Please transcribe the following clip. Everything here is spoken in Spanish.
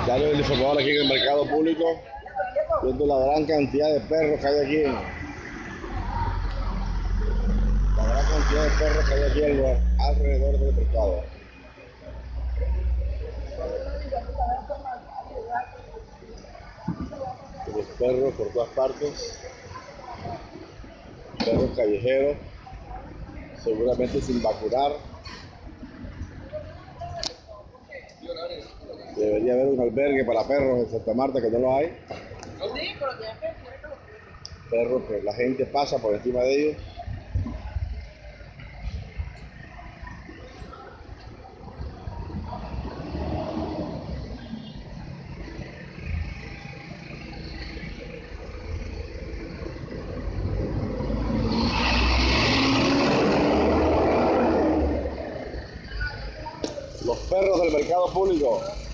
Dale el informador aquí en el mercado público, viendo la gran cantidad de perros que hay aquí. La gran cantidad de perros que hay aquí alrededor del mercado. Los perros por todas partes, perros callejeros, seguramente sin vacunar. Debería haber un albergue para perros en Santa Marta, que no lo hay. Perros que la gente pasa por encima de ellos. Los perros del mercado público.